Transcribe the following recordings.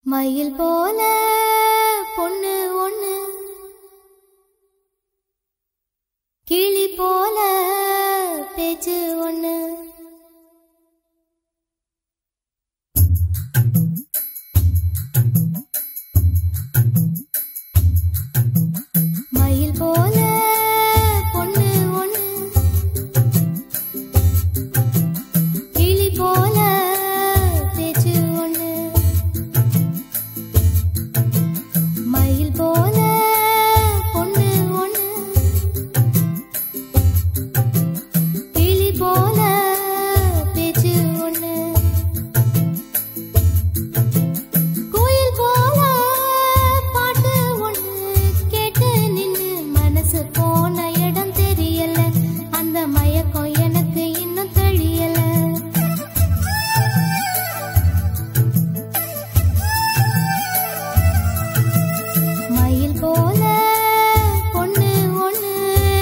மயில் போல பொண்ணு ஒண்ணு, கிளி போல பேச்சு ஒண்ணு. மயில் போல பொண்ணு ஒண்ணு, கிளி போல பேச்சு ஒண்ணு. மயில் போல பொண்ணு ஒண்ணு, கிளி போல பேச்சு ஒண்ணு. கோயில் போல பாட்டு ஒண்ணு கேட்டு நின்னு மனசு போன இடம் தெரியல, அந்த மயக்கம் எனக்கு இன்னும் தெரியல. மயில் போல பொண்ணு ஒண்ணு,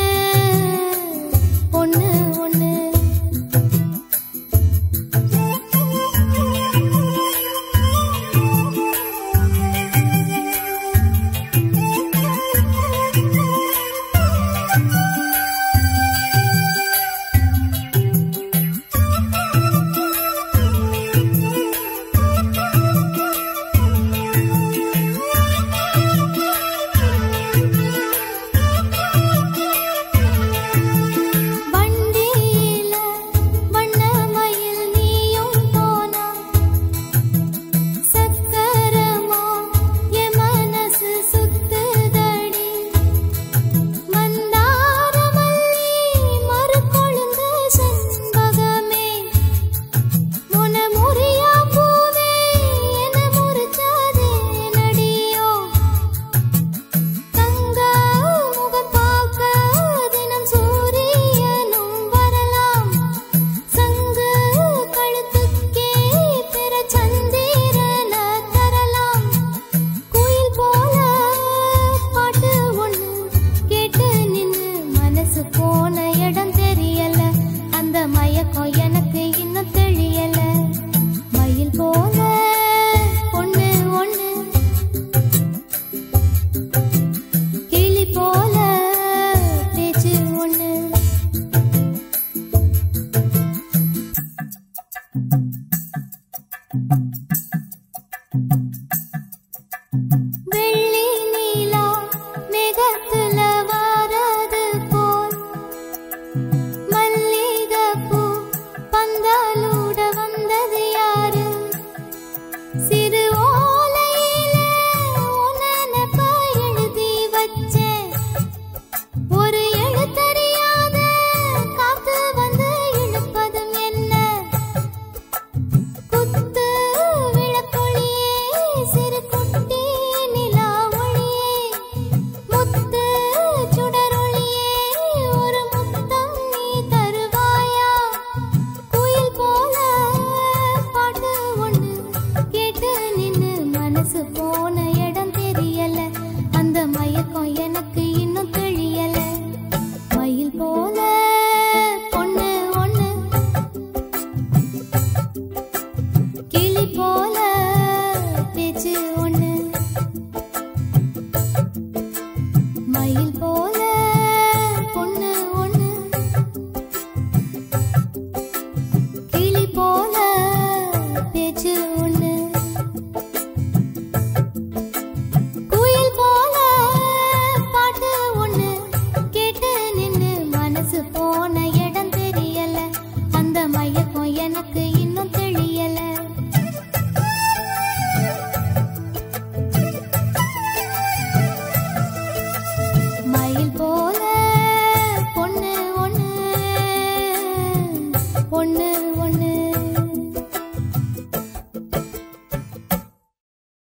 பொண்ணு ஒண்ணு. வண்டியில வண்ண மயில் நீயும் போனா, சக்கரமா என் மனசு சுத்துதடி. மந்தார மல்லி மறுகொழுந்து செண்பகமே, முன முறியா பூவே என முறிச்சதே நடியோ. தங்க முகம் பார்க்க தினம் சூரியனும் வரலாம், சங்கு கழுத்துக்கே பிற சந்திரன தரலாம். கோயில் போல பாட்டு ஒண்ணு கேட்டு நின்னு மனசு போன இடம் தெரியல, அந்த மயக்கம் எனக்கு இன்னும் தெரியல. மயில் போல பொண்ணு ஒண்ணு, கிளி போல பேச்சு ஒண்ணு. வெள்ளி நீலா மேகத்துல வாரது போல், மல்லிகைப்பூ பந்தாலூட வந்தது யாரு? சிறு ஓலையில உன் நினைப்ப எழுதி வச்சேன், ஒரு எழுத்தறியாத காத்து வந்து இழுப்பதும் என்ன? குத்து விளக்கொளியே சிறு குட்டி நிலா ஒளியே, முத்து சுடரொளியே ஒரு முத்தம் நீ தருவாயா? குயில் போல பாட்டு ஒண்ணு கேட்டு நின்னு மனசு போன இடம் தெரியல, அந்த மயக்கம் எனக்கு இன்னும் தெரியல. மயில் போல பொண்ணு ஒண்ணு, கிளி போல பேச்சு ஒண்ணு. மயில் போல பொண்ணு ஒண்ணு, கிளி போல பேச்சு ஒண்ணு. குயில் போல பாட்டு ஒண்ணு கேட்டு நின்னு மனசு போன இடம் தெரியல, அந்த மயக்கம் எனக்கு இன்னும் தெரியல. மயில் போல பொண்ணு ஒண்ணு, பொண்ணு